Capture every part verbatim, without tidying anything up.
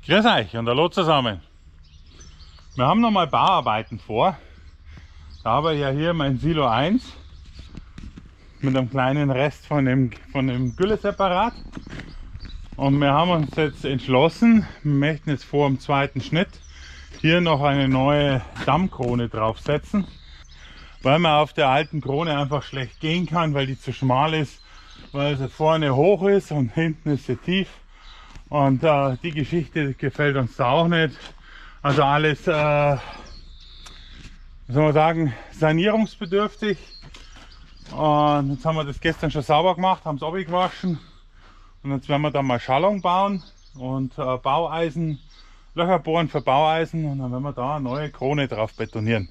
Grüß euch und hallo zusammen. Wir haben noch mal Bauarbeiten vor. Da habe ich ja hier mein Silo eins mit einem kleinen Rest von dem, von dem Gülleseparat. Und wir haben uns jetzt entschlossen, wir möchten jetzt vor dem zweiten Schnitt hier noch eine neue Dammkrone draufsetzen, weil man auf der alten Krone einfach schlecht gehen kann, weil die zu schmal ist, weil sie vorne hoch ist und hinten ist sie tief. Und äh, die Geschichte gefällt uns da auch nicht. Also alles, äh, soll man sagen, sanierungsbedürftig. Und jetzt haben wir das gestern schon sauber gemacht, haben es abgewaschen. Und jetzt werden wir da mal Schallung bauen und äh, Baueisen, Löcher bohren für Baueisen. Und dann werden wir da eine neue Krone drauf betonieren.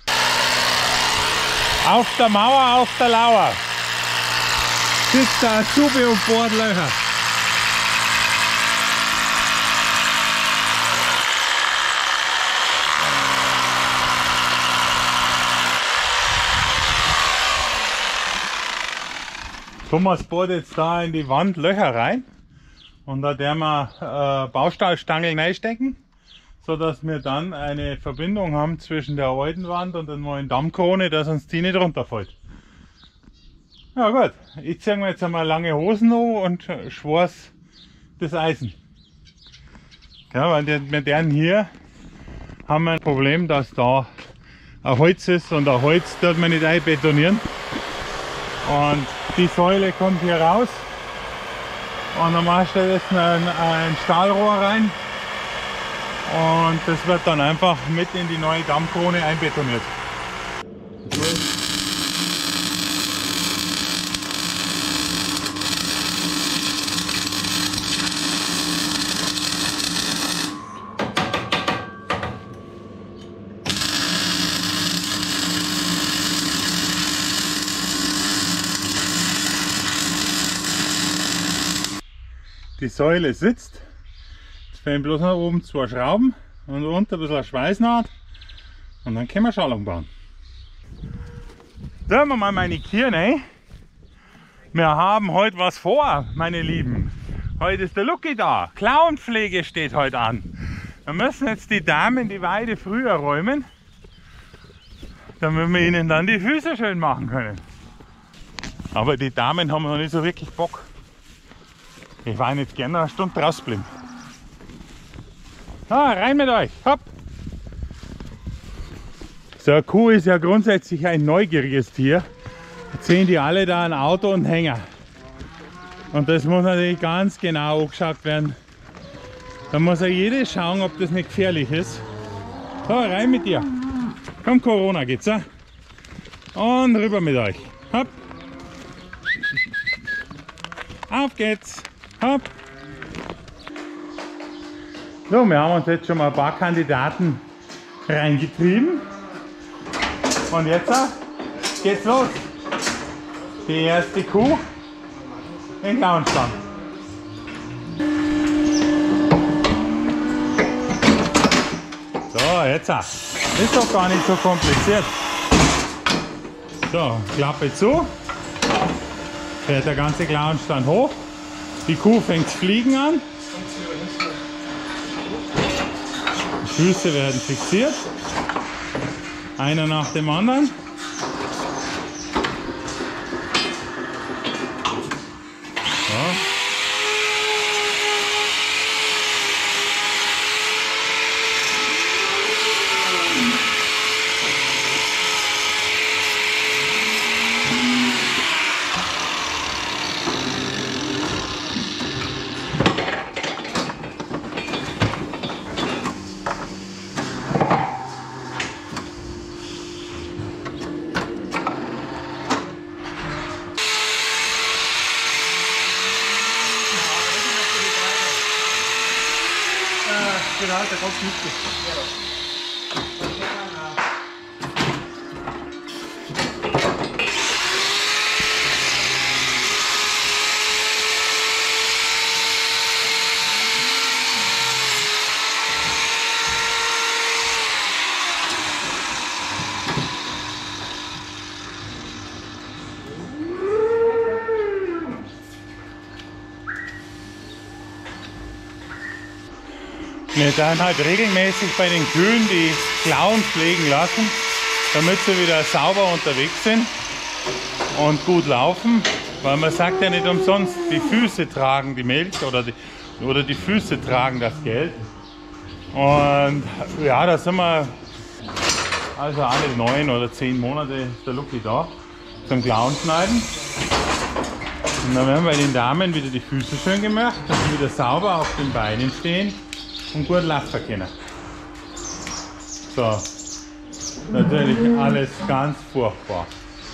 Auf der Mauer, auf der Lauer sitzt der Azubi und bohrt Löcher. Thomas bohrt jetzt da in die Wand Löcher rein und da werden wir äh, Baustahlstangen reinstecken, so dass wir dann eine Verbindung haben zwischen der alten Wand und der neuen Dammkrone, dass uns die nicht runterfällt. Ja gut, ich ziehe mir jetzt einmal lange Hosen an und schwarz das Eisen. Ja, weil mit denen hier haben wir ein Problem, dass da ein Holz ist und ein Holz dort man nicht einbetonieren. Und die Säule kommt hier raus und dann machst du jetzt ein, ein Stahlrohr rein und das wird dann einfach mit in die neue Dammkrone einbetoniert. Die Säule sitzt, jetzt fehlen bloß noch oben zwei Schrauben und unten ein bisschen eine Schweißnaht und dann können wir Schallung bauen. Da haben wir mal meine Kirne. Ne? Wir haben heute was vor, meine Lieben. Heute ist der Lucky da. Klauenpflege steht heute an. Wir müssen jetzt die Damen die Weide früher räumen, damit wir ihnen dann die Füße schön machen können. Aber die Damen haben noch nicht so wirklich Bock. Ich war nicht gerne eine Stunde draußen bleiben. Ah, rein mit euch, hopp! So eine Kuh ist ja grundsätzlich ein neugieriges Tier. Jetzt sehen die alle da ein Auto und Hänger. Und das muss natürlich ganz genau angeschaut werden. Da muss ja jeder schauen, ob das nicht gefährlich ist. So, rein mit dir. Komm, Corona geht's, ja? Und rüber mit euch. Hopp! Auf geht's! Hopp. So, wir haben uns jetzt schon mal ein paar Kandidaten reingetrieben. Und jetzt geht's los. Die erste Kuh in Klauenstand. So, jetzt. Ist doch gar nicht so kompliziert. So, Klappe zu. Fährt der ganze Klauenstand hoch. Die Kuh fängt zu fliegen an. Die Füße werden fixiert. Einer nach dem anderen. So. Genau, der kommt nicht. Wir dann halt regelmäßig bei den Kühen die Klauen pflegen lassen, damit sie wieder sauber unterwegs sind und gut laufen. Weil man sagt ja nicht umsonst, die Füße tragen die Milch oder die, oder die Füße tragen das Geld. Und ja, da sind wir, also alle neun oder zehn Monate ist der Lucky da zum Klauen schneiden. Und dann werden bei den Damen wieder die Füße schön gemacht, dass sie wieder sauber auf den Beinen stehen und gut laufen können. So, natürlich alles ganz furchtbar.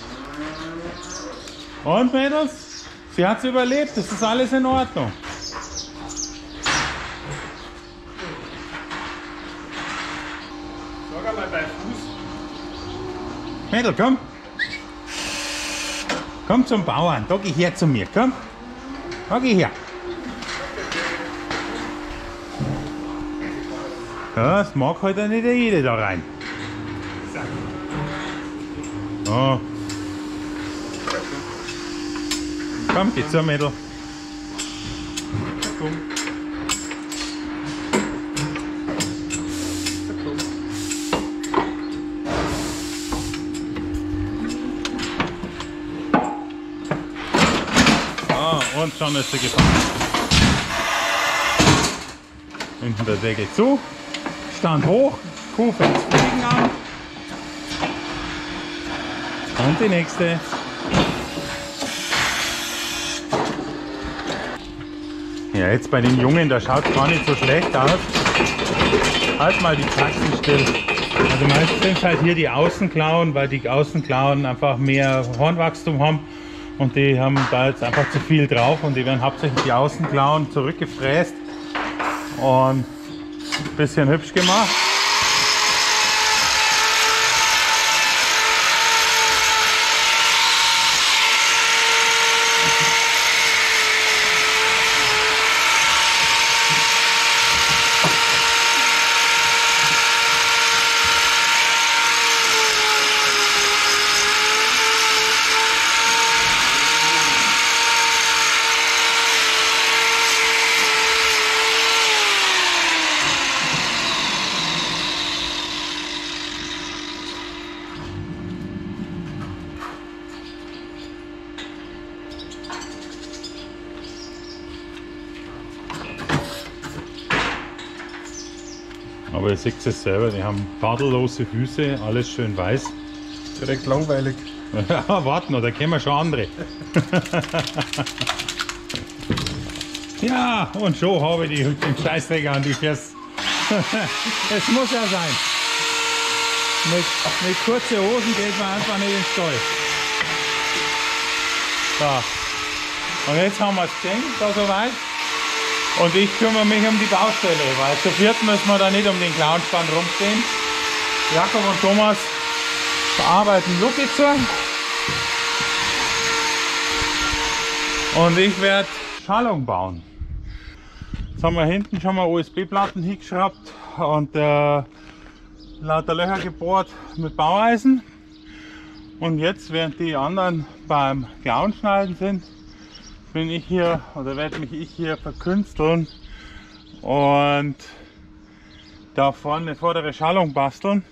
Und Mädels, sie hat es überlebt, das ist alles in Ordnung. Sag einmal bei Fuß. Mädel, komm. Komm zum Bauern, da geh her zu mir, komm. Da geh her. Ja, das mag halt nicht jeder da rein. Oh. Komm, geh zur Mädel. Komm. Oh, und schon ist sie gefangen. Hinten der Deckel zu. Stand hoch. Kuh fängt Fliegen an. Und die nächste. Ja, jetzt bei den Jungen, da schaut es gar nicht so schlecht aus. Halt mal die Taxen still. Also meistens sind halt hier die Außenklauen, weil die Außenklauen einfach mehr Hornwachstum haben und die haben da jetzt einfach zu viel drauf und die werden hauptsächlich die Außenklauen zurückgefräst und ein bisschen hübsch gemacht. Aber ihr seht es selber, die haben tadellose Füße, alles schön weiß. Direkt langweilig. Ja, warten noch, da kennen wir schon andere. Ja, und schon habe ich die, den Scheißträger an die Füße. Es muss ja sein. Mit, mit kurzen Hosen geht man einfach nicht ins Stall. So. Und jetzt haben wir es gesehen, da soweit. Und ich kümmere mich um die Baustelle, weil zu viert müssen wir da nicht um den Klauenspann rumstehen. Jakob und Thomas bearbeiten Lucky zu. Und ich werde Schalung bauen. Jetzt haben wir hinten schon mal U S B-Platten hingeschraubt und äh, lauter Löcher gebohrt mit Baueisen. Und jetzt, während die anderen beim Klauenschneiden sind, bin ich hier oder werde mich ich hier verkünsteln und da vorne eine vordere Schallung basteln.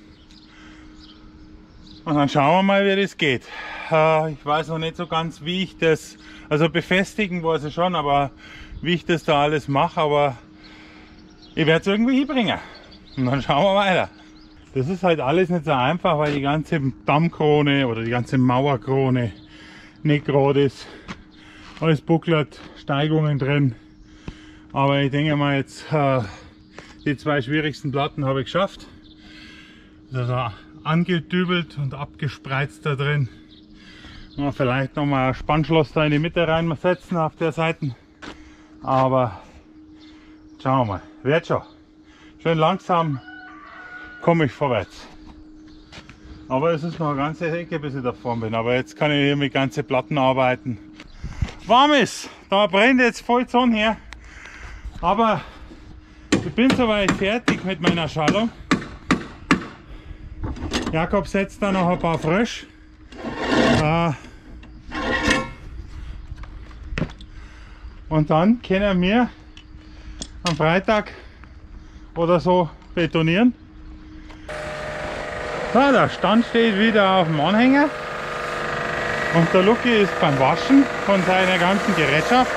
Und dann schauen wir mal, wie das geht. Äh, ich weiß noch nicht so ganz, wie ich das, also befestigen weiß ich schon, aber wie ich das da alles mache, aber ich werde es irgendwie hinbringen. Und dann schauen wir weiter. Das ist halt alles nicht so einfach, weil die ganze Dammkrone oder die ganze Mauerkrone nicht gerade ist. Alles buckelt, Steigungen drin. Aber ich denke mal, jetzt äh, die zwei schwierigsten Platten habe ich geschafft. Also angedübelt und abgespreizt da drin. Und vielleicht noch mal ein Spannschloss da in die Mitte reinsetzen auf der Seite. Aber schauen wir mal, wird schon. Schön langsam komme ich vorwärts. Aber es ist noch eine ganze Ecke, bis ich da vorne bin. Aber jetzt kann ich hier mit ganzen Platten arbeiten. Warm ist, da brennt jetzt voll die Sonne her. Aber ich bin soweit fertig mit meiner Schallung. Jakob setzt da noch ein paar frisch. Äh, und dann können wir am Freitag oder so betonieren. So, der Stand steht wieder auf dem Anhänger und der Lucky ist beim Waschen von seiner ganzen Gerätschaft.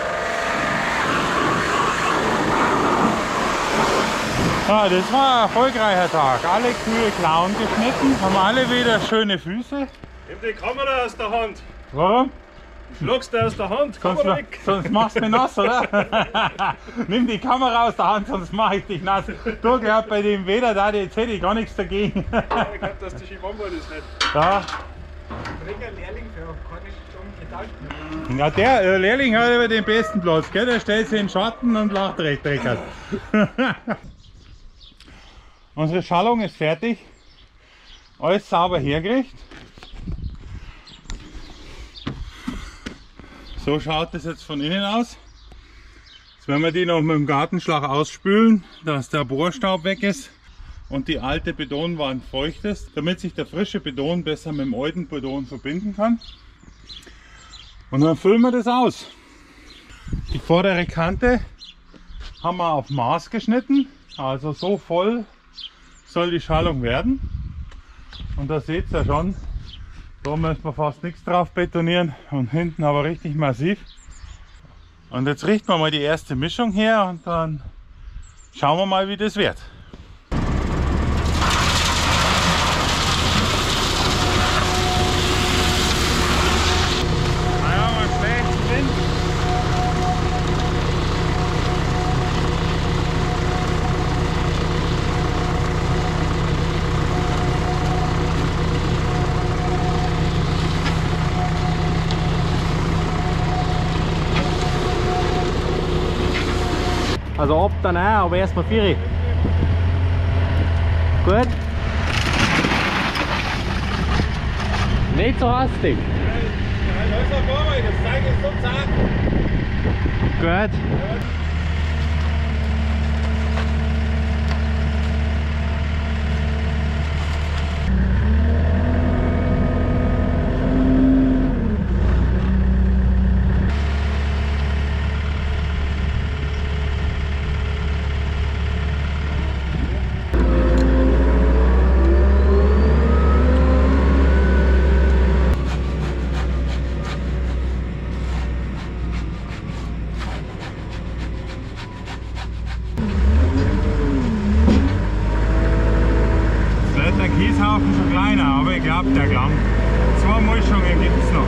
Ja, das war ein erfolgreicher Tag. Alle Kühe Klauen geschnitten, haben alle wieder schöne Füße. Nimm die Kamera aus der Hand. Warum? Schlagst du aus der Hand, Sonst, Kamera weg. sonst machst du mich nass, oder? Nimm die Kamera aus der Hand, sonst mach ich dich nass. Du, gehört bei dem Wetter da, jetzt hätte ich gar nichts dagegen. Ja, ich glaube, dass die schön warm worden ist nicht. Ja. Strenger Lehrling für keine Stunden Gedanken. Ja, der äh, Lehrling hat aber den besten Platz, gell? Der stellt sich in den Schatten und lacht recht dreckert. Unsere Schallung ist fertig. Alles sauber hergerichtet. So schaut es jetzt von innen aus. Jetzt werden wir die noch mit dem Gartenschlag ausspülen, dass der Bohrstaub weg ist und die alte Betonwand feucht ist, damit sich der frische Beton besser mit dem alten Beton verbinden kann. Und dann füllen wir das aus. Die vordere Kante haben wir auf Maß geschnitten, also so voll soll die Schallung werden. Und da seht ihr ja schon, da müssen wir fast nichts drauf betonieren und hinten aber richtig massiv. Und jetzt richten wir mal die erste Mischung her und dann schauen wir mal, wie das wird. Also ab dann auch, aber erstmal vier. Gut. Nicht so hastig. Gut. Kieshaufen schon kleiner, aber ich glaube, der Klamm. Zwei Mischungen gibt es noch.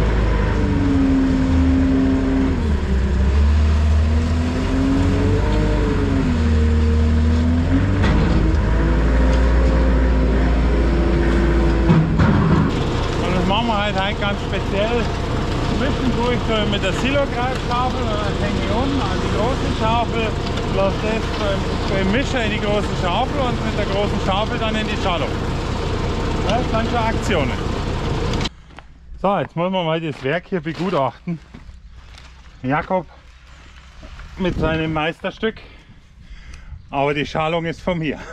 Und das machen wir halt heute ganz speziell. Mischen tue ich so mit der Silo-Greifschaufel und dann hänge ich unten an die große Schaufel, lasse das beim, beim Mischer in die große Schaufel und mit der großen Schaufel dann in die Schallung. Das sind dann schon Aktionen. So, jetzt wollen wir mal das Werk hier begutachten. Jakob mit seinem Meisterstück, aber die Schallung ist von mir.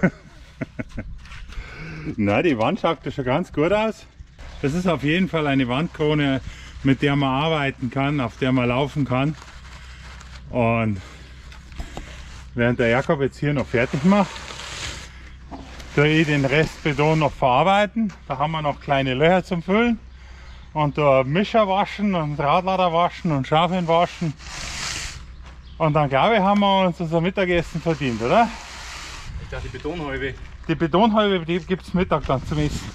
Na, die Wand schaut ja schon ganz gut aus. Das ist auf jeden Fall eine Wandkrone, mit der man arbeiten kann, auf der man laufen kann. Und während der Jakob jetzt hier noch fertig macht, ich den Rest Beton noch verarbeiten. Da haben wir noch kleine Löcher zum Füllen und da Mischer waschen und Radlader waschen und Schaufeln waschen. Und dann glaube ich, haben wir uns unser Mittagessen verdient, oder? Ich dachte, die Betonhalbe. Die Betonhalbe, die gibt es Mittag dann zum Essen.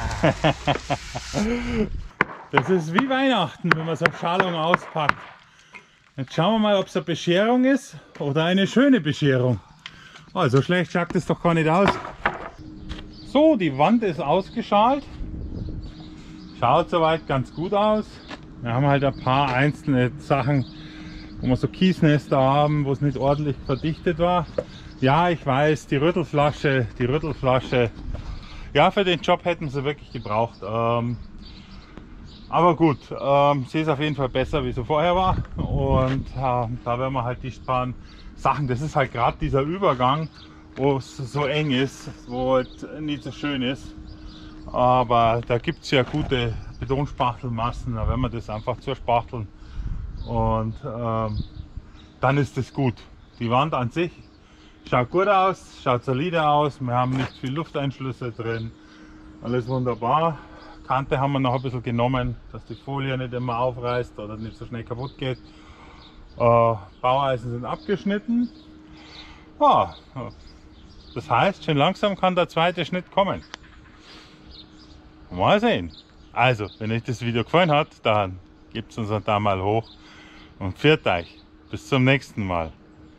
Das ist wie Weihnachten, wenn man so eine Schallung auspackt. Jetzt schauen wir mal, ob es eine Bescherung ist oder eine schöne Bescherung. Oh, so schlecht schaut es doch gar nicht aus. So, die Wand ist ausgeschalt. Schaut soweit ganz gut aus. Wir haben halt ein paar einzelne Sachen, wo wir so Kiesnester haben, wo es nicht ordentlich verdichtet war. Ja, ich weiß, die Rüttelflasche, die Rüttelflasche, ja, für den Job hätten sie wirklich gebraucht. Ähm, aber gut, ähm, sie ist auf jeden Fall besser, wie sie vorher war. Und äh, da werden wir halt die paar Sachen, das ist halt gerade dieser Übergang, wo es so eng ist, wo halt nicht so schön ist. Aber da gibt es ja gute Betonspachtelmassen, da werden wir das einfach zerspachteln und ähm, dann ist es gut. Die Wand an sich Schaut gut aus, schaut solide aus. Wir haben nicht viel Lufteinschlüsse drin. Alles wunderbar. Kante haben wir noch ein bisschen genommen, dass die Folie nicht immer aufreißt oder nicht so schnell kaputt geht. Äh, Baueisen sind abgeschnitten. Ja, das heißt, schon langsam kann der zweite Schnitt kommen. Mal sehen. Also, wenn euch das Video gefallen hat, dann gebt es uns einen Daumen hoch und pfiat euch. Bis zum nächsten Mal.